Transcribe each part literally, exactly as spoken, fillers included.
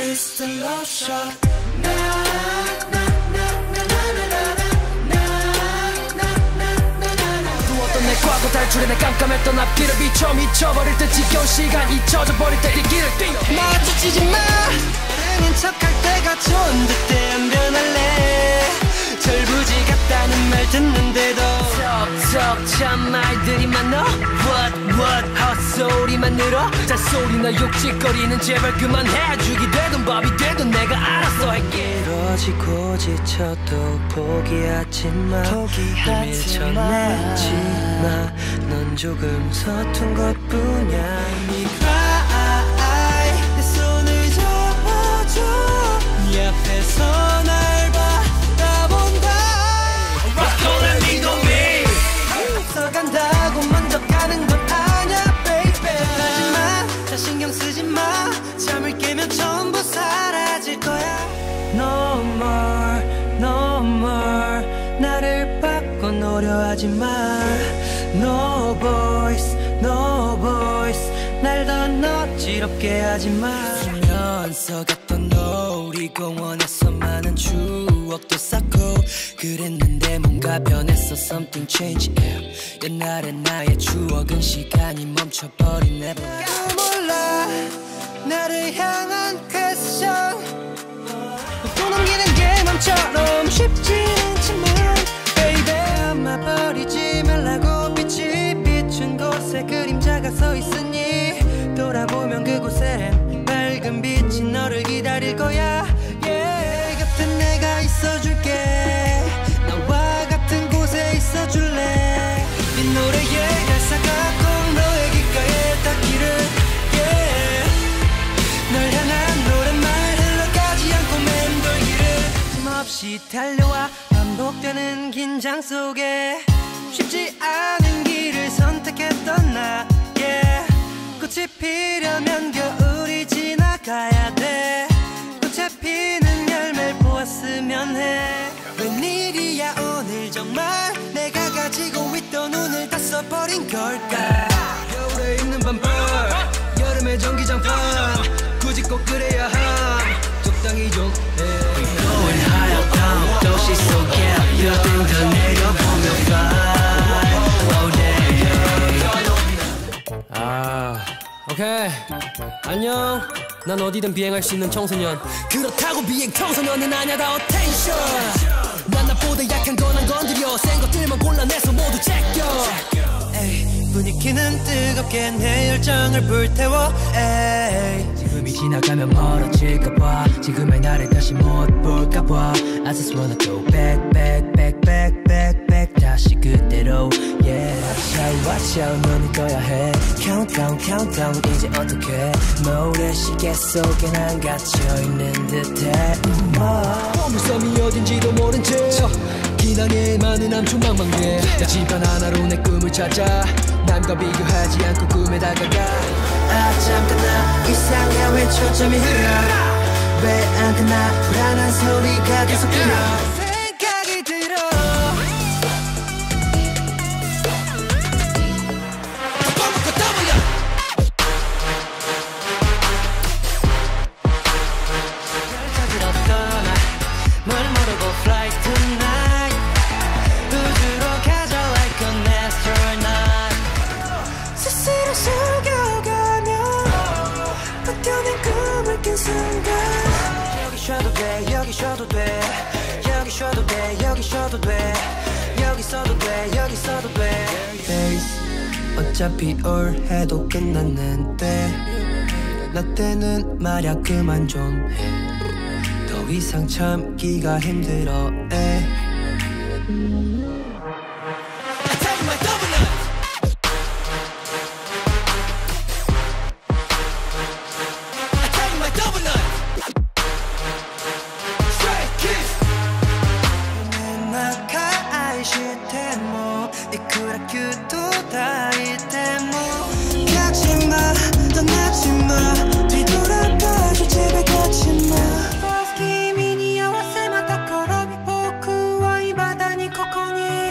It's the love shot. 내 과거 탈출해 내 깜깜했던 앞길을 비춰 미쳐버릴 듯 지겨운 시간 잊혀져 버릴 때 이 길을 뛰어 마주치지 마. 아닌 척할 때가 좋은 듯해 안 변할래. 철부지 같다는 말 듣는데도 턱턱 참 말들이 많아. What what 헛소리만 늘어. 잔소리나 욕짓거리는 제발 그만해. 죽이 되든 밥이 되든 내가 알아서 할게. 이러지고 지쳐도 포기하지 마. 널 밀쳐내지 마. 넌 조금 서툰 것뿐이야. 네가 내 손을 잡아줘. 네 앞에서 날 바라본다. Don't let me go me. 앞서간다고 먼저 가는 건 아냐 baby. 하지마 자 신경 쓰지 마. 잠을 깨면 전부 사라질 거야. No more no more 나를 바꿔놓으려 하지 마. No voice no voice 날 더 어지럽게 하지 마. 수면서 갔던 놀이공원에서 많은 추억도 쌓고 그랬는데 뭔가 변했어. Something changed yeah. 옛날의 나의 추억은 시간이 멈춰버린 never. 몰라 나를 향한 퀘스천. 또 넘기는 게 맘처럼 쉽진 않지만 baby 아마 버리지 말라고. 빛이 비춘 곳에 그림자가 서 있으니 돌아보면 그곳엔 밝은 빛이 너를 기다릴 거야. yeah. 곁에 내가 있어줄게. 나와 같은 곳에 있어줄래. 이 노래의 가사가 꼭 너의 귓가에 닿기를 yeah. 널 향한 노랫말 흘러가지 않고 맴돌기를 힘없이 달려와 반복되는 긴장 속에 쉽지 않은 길을 선택했던 나 yeah. 꽃이 피려면 겨울이 지나가야 돼. 꽃에 피는 열매를 보았으면 해. 웬일이야 오늘 정말 내가 가지고 있던 눈을 다 써버린 걸까. 겨울에 입는 반팔 여름에 전기장판 굳이 꼭 그래야 함. 적당히 좀 해. Going higher down 도시 속에 벼든 더 내려보며 fly all day. 아 오케이 안녕. 난 어디든 비행할 수 있는 청소년. 그렇다고 비행 청소년은 아냐 다 attention. 난 나보다 약한 건 안 건드려. 센 것들만 골라내서 모두 제껴. 에이, 분위기는 뜨겁게 내 열정을 불태워. 에이. 지금이 지나가면 멀어질까봐 지금의 나를 다시 못 볼까봐 I just wanna go back back back back back back 다시 그대로 yeah. Watch out watch out 너는 떠야 해. Countdown countdown 이제 어떡해. 모래시계 속에 난 갇혀있는 듯해. 보물섬이 어딘지도 모른 채 기나게 많은 암초망망대. 내 집안 하나로 내 꿈을 찾아 남과 비교하지 않고 꿈에 다가가. 아 잠깐 나 이상해 왜 초점이 흐려. 왜 안 끝나 불안한 소리가 계속 들려. 생각이 들어. 찾으러 떠나 뭘 모르고 fly tonight. 우주로 가져 like an astronaut. 스스로 속여가며 버텨낸 꿈을 깬 순간. 여기 쉬어도 돼 여기 쉬어도 돼 여기 쉬어도 돼 여기 쉬어도 돼 여기 있어도 돼 여기 있어도 돼. Days 어차피 올해도 끝났는데 나 때는 말야 그만 좀 해. 더 이상 참기가 힘들어 에. 가지마 떠나지마 뒤돌아봐줘 제발 가지마.君に合わせまた転び僕は未だにここに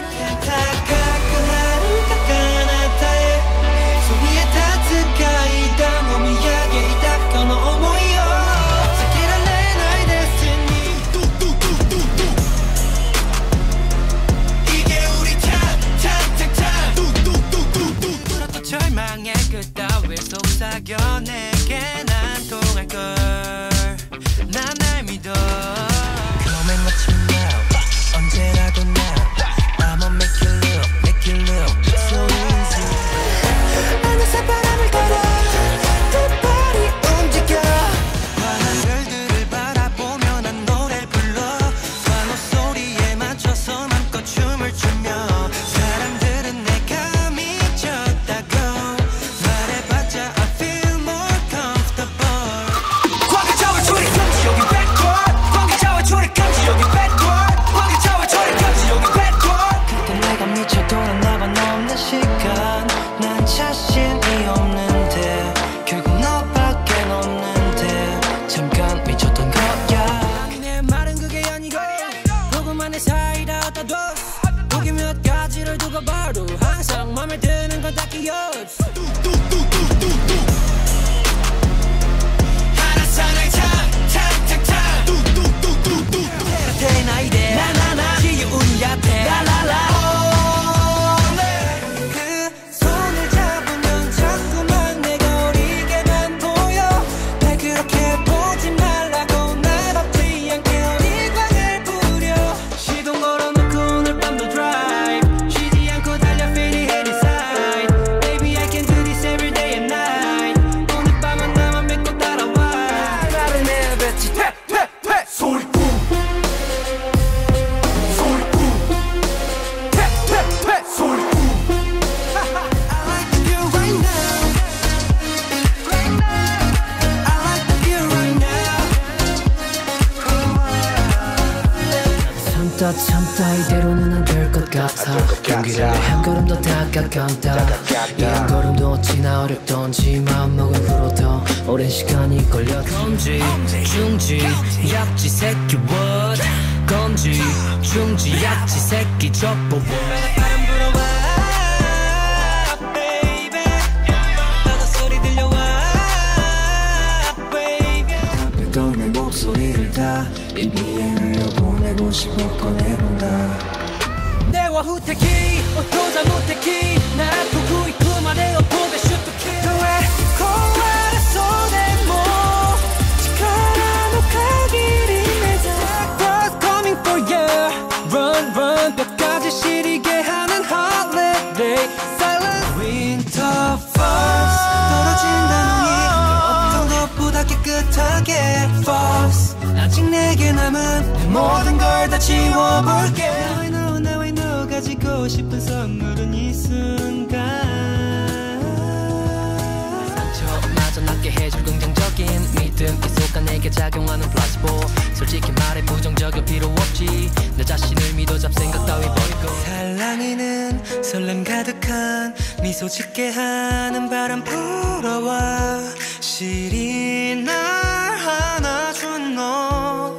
참다 참다 이대로는 안 될 것 같아 용기를 한 걸음 더 다가간다 이 한 걸음도 어찌나 어렵던지 마음먹은 후로 더 오랜 시간이 걸려 검지 중지 약지 새끼 what 검지 중지 약지 새끼 족보 what 바람 불어와 baby 바다 소리 들려와 baby 또 내 목소리를 다 이미에 흘려보내고 싶어 꺼내본다 내와 후퇴키 어또 잘못했기 나 아프고 있고 말해 어보게 슈트키 너의 코알의 손에 뭐 지켜라 녹아기를 맺어 What's coming for you Run run 뼈까지 시리게 하는 holiday Silent winter falls 떨어진다는 이 어떤 것보다 깨끗하게 falls 아직 내게 남은 내 모든 걸 다 지워볼게 Now I know now I know 가지고 싶은 선물은 이 순간 상처마저 낫게 해줄 긍정적인 믿음 계속 내게 작용하는 플라시보 솔직히 말해 부정적일 필요 없지 내 자신을 믿어 잡생각 따위 버리고 살랑이는 설렘 가득한 미소 짓게 하는 바람 불어와 시린 날 안아준 너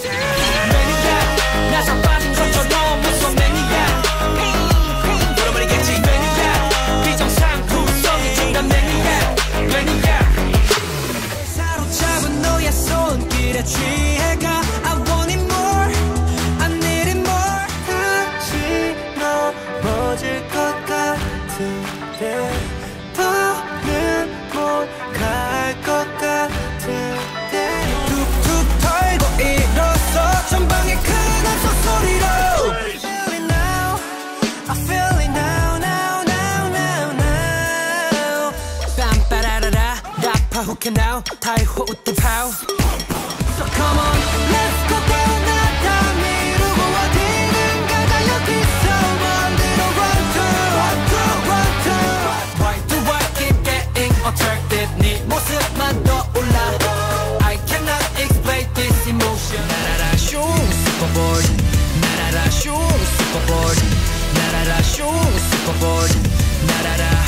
매니아 나상 빠진 것처럼 무서운 매니아 돌아버리겠지 매니아 비정상 구성이 중단 매니아 매니아 사로잡은 너의 손길에 취해가 I want it more I need it more 다시 넘어질 것 같은데 더는 못 갈 것 같은데 툭툭 털고 일어서 전방에 큰 함성 소리로 I feel it now I feel it now now now now now 빰빠라라라 라파 who can now 타이호 우띠 파우 So come on let's go down 나다 미루고 어디든가 달려있어 만들어 run to run to run to Why do I keep getting attracted 네 모습만 떠올라 I cannot explain this emotion 나라라 슝 슈퍼볼 나라라 슝 슈퍼볼 나라라 슝 슈퍼볼 나라라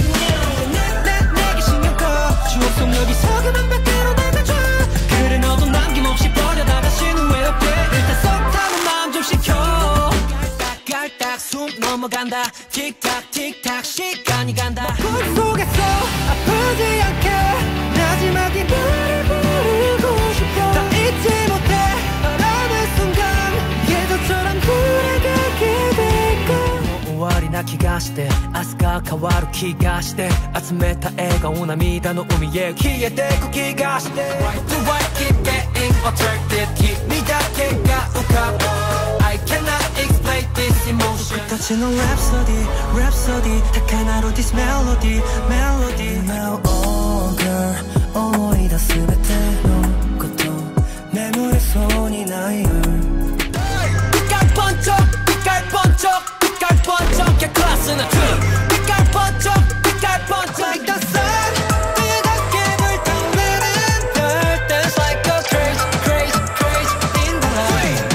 내게 신경 꺼 추억 속 여기서 그만 밖으로 나가줘 그래 너도 남김없이 버려다 다시는 외롭게 일단 속 타는 마음 좀 식혀 깔깔딱 숨 넘어간다 틱탁 틱탁 시간이 간다 꿈속에서 아프지 않게 마지막에 너를 부르고 싶어 다 잊지 못해 바라는 순간 예전처럼 돌아가게 될까 오월이 나키가して明日が変わる気がして集めた笑顔涙の海へ消えてく気がして Why do I keep getting attracted 君だけが浮かぶ I cannot explain this emotion 끝까지 넌 rhapsody rhapsody 딱 하나로 this melody melody Now oh girl 思い出すべてのこと眠れそうにないよ 빛깔 번쩍 빛깔 번쩍 빛깔 번쩍 개 클래스는 빛깔 번쩍 빛깔 번쩍 Like the sun 뜨겁게 불타오르는 별 Dance like a crazy crazy crazy in the light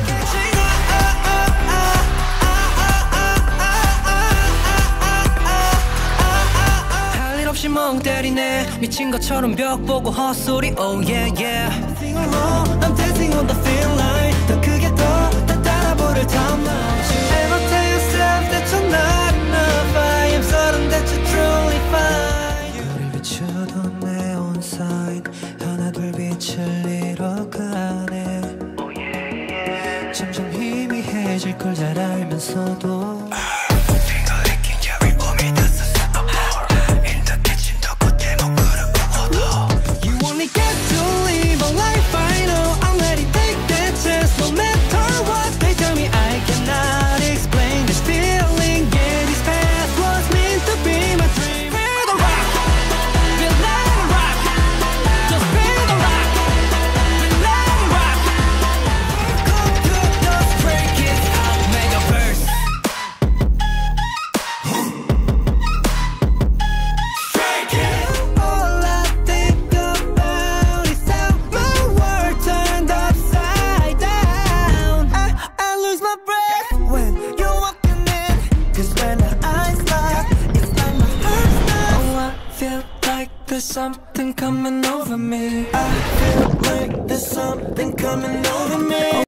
할 일 없이 멍 때리네 미친 것처럼 벽 보고 헛소리 Oh yeah yeah Sing along I'm dancing on the thin line 더 크게 더 더 따라 부를 timeline Ever tell yourself that you're not enough I am certain that you're truly fine 우릴 비추던 neon sign 하나 둘 빛을 잃어가네 점점 희미해질 걸 잘 알면서도 You only get to live a life I know I'm ready to take that chance no matter what they tell me I cannot explain this feeling yeah this past was meant to be my dream Feel the rock Feel let it rock Just feel the rock Feel let it rock Come to the stray kids I'll make a verse there's something coming over me. I feel like there's something coming over me.